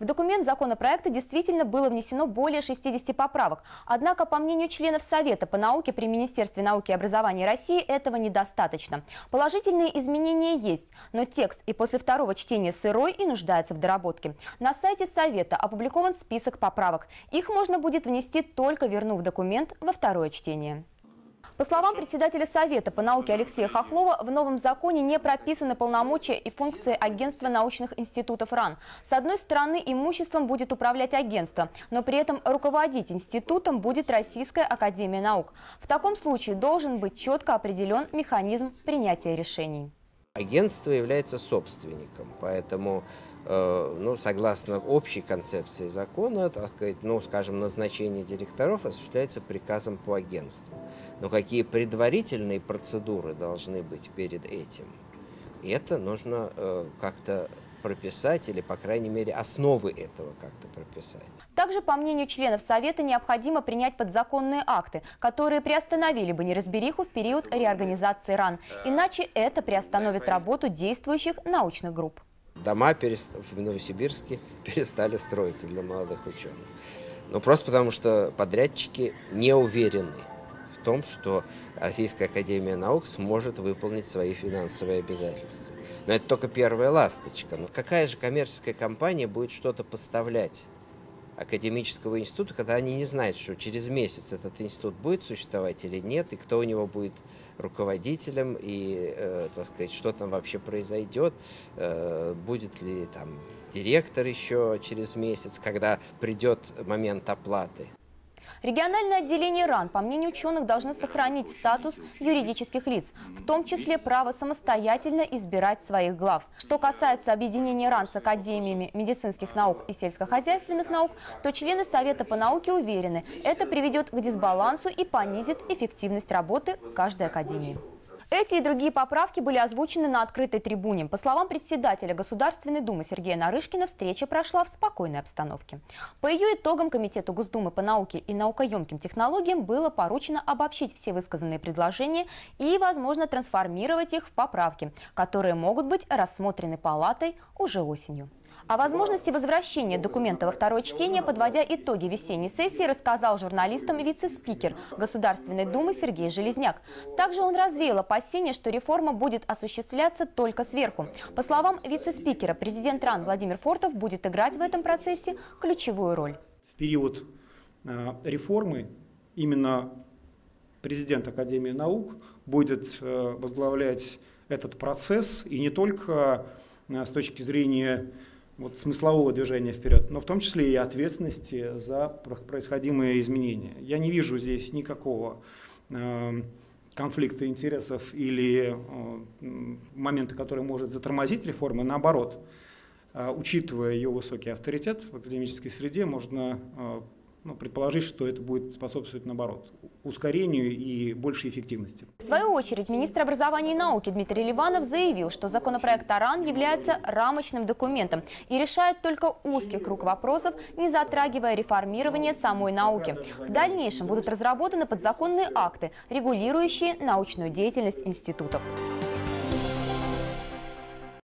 В документ законопроекта действительно было внесено более 60 поправок. Однако, по мнению членов Совета по науке при Министерстве науки и образования России, этого недостаточно. Положительные изменения есть, но текст и после второго чтения сырой и нуждается в доработке. На сайте Совета опубликован список поправок. Их можно будет внести, только вернув документ во второе чтение. По словам председателя Совета по науке Алексея Хохлова, в новом законе не прописаны полномочия и функции агентства научных институтов РАН. С одной стороны, имуществом будет управлять агентство, но при этом руководить институтом будет Российская академия наук. В таком случае должен быть четко определен механизм принятия решений. Агентство является собственником, поэтому, согласно общей концепции закона, так сказать, скажем, назначение директоров осуществляется приказом по агентству. Но какие предварительные процедуры должны быть перед этим, это нужно как-то прописать или, по крайней мере, основы этого как-то прописать. Также, по мнению членов Совета, необходимо принять подзаконные акты, которые приостановили бы неразбериху в период реорганизации РАН. Иначе это приостановит работу действующих научных групп. Дома в Новосибирске перестали строиться для молодых ученых. Просто потому, что подрядчики не уверены в том, что Российская академия наук сможет выполнить свои финансовые обязательства. Но это только первая ласточка. Но какая же коммерческая компания будет что-то поставлять академическому институту, когда они не знают, что через месяц этот институт будет существовать или нет, и кто у него будет руководителем, и, так сказать, что там вообще произойдет, будет ли там директор еще через месяц, когда придет момент оплаты. Региональное отделение РАН, по мнению ученых, должны сохранить статус юридических лиц, в том числе право самостоятельно избирать своих глав. Что касается объединения РАН с академиями медицинских наук и сельскохозяйственных наук, то члены Совета по науке уверены, это приведет к дисбалансу и понизит эффективность работы каждой академии. Эти и другие поправки были озвучены на открытой трибуне. По словам председателя Государственной Думы Сергея Нарышкина, встреча прошла в спокойной обстановке. По ее итогам Комитету Госдумы по науке и наукоемким технологиям было поручено обобщить все высказанные предложения и, возможно, трансформировать их в поправки, которые могут быть рассмотрены Палатой уже осенью. О возможности возвращения документа во второе чтение, подводя итоги весенней сессии, рассказал журналистам вице-спикер Государственной Думы Сергей Железняк. Также он развеял опасения, что реформа будет осуществляться только сверху. По словам вице-спикера, президент РАН Владимир Фортов будет играть в этом процессе ключевую роль. В период реформы именно президент Академии наук будет возглавлять этот процесс, и не только с точки зрения смыслового движения вперед, но в том числе и ответственности за происходимые изменения. Я не вижу здесь никакого конфликта интересов или момента, который может затормозить реформы. Наоборот, учитывая ее высокий авторитет в академической среде, можно предположить, что это будет способствовать, наоборот, ускорению и большей эффективности. В свою очередь, министр образования и науки Дмитрий Ливанов заявил, что законопроект о РАН является рамочным документом и решает только узкий круг вопросов, не затрагивая реформирование самой науки. В дальнейшем будут разработаны подзаконные акты, регулирующие научную деятельность институтов.